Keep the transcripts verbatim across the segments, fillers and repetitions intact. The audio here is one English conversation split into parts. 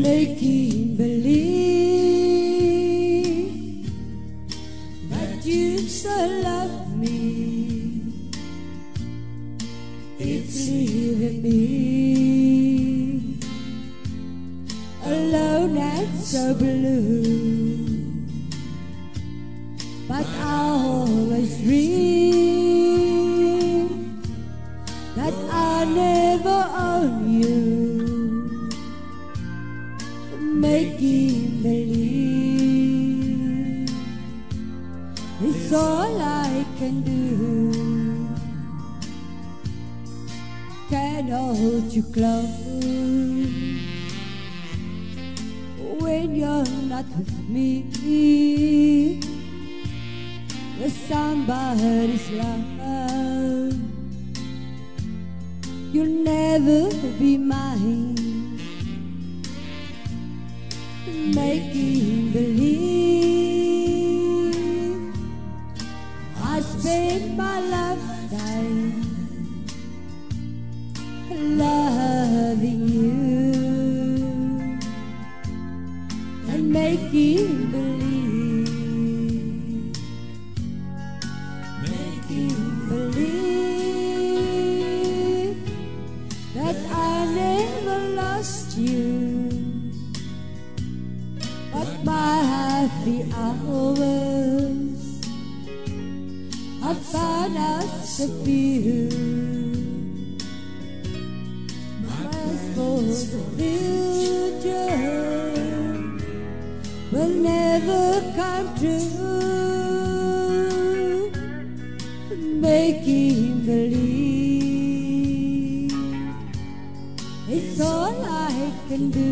making believe that you still love me. It's leaving me alone and so blue. But I always dream that I never own you. Making believe it's all I can do. Can hold you close when you're not with me. With somebody's love, you'll never be mine. Making believe I spent my lifetime loving you and making believe, making believe that I never lost you. But my happy hours I found out so few. My future will never come true. Making believe it's all I can do.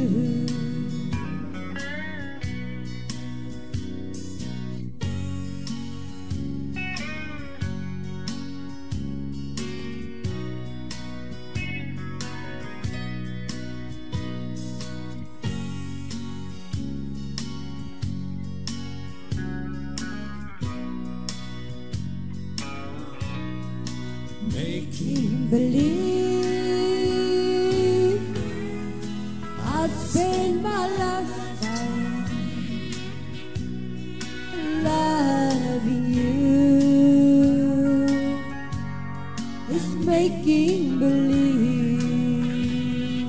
Making believe I've spent my lifetime loving you. It's making believe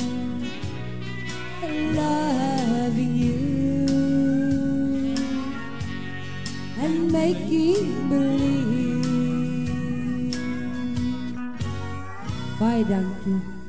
loving you and making believe. Bye, Donkey.